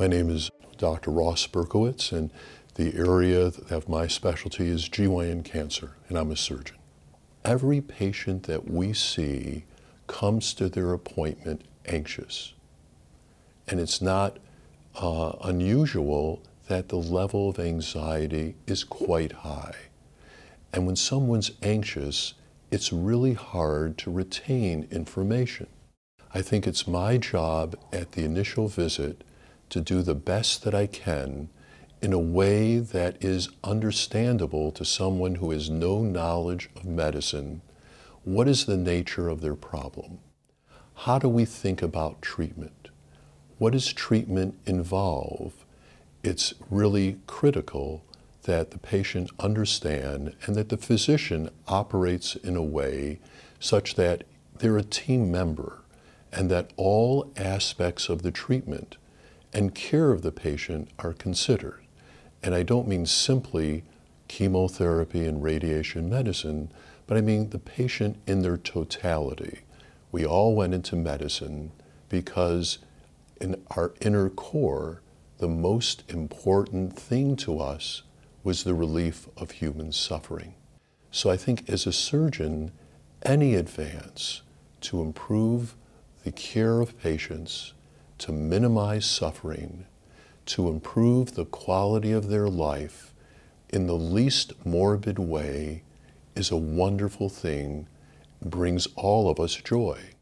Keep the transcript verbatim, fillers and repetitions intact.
My name is Doctor Ross Berkowitz, and the area of my specialty is G Y N cancer, and I'm a surgeon. Every patient that we see comes to their appointment anxious. And it's not uh, unusual that the level of anxiety is quite high. And when someone's anxious, it's really hard to retain information. I think it's my job at the initial visit to do the best that I can in a way that is understandable to someone who has no knowledge of medicine. What is the nature of their problem? How do we think about treatment? What does treatment involve? It's really critical that the patient understand and that the physician operates in a way such that they're a team member and that all aspects of the treatment and care of the patient are considered. And I don't mean simply chemotherapy and radiation medicine, but I mean the patient in their totality. We all went into medicine because in our inner core, the most important thing to us was the relief of human suffering. So I think as a surgeon, any advance to improve the care of patients, to minimize suffering, to improve the quality of their life in the least morbid way is a wonderful thing, brings all of us joy.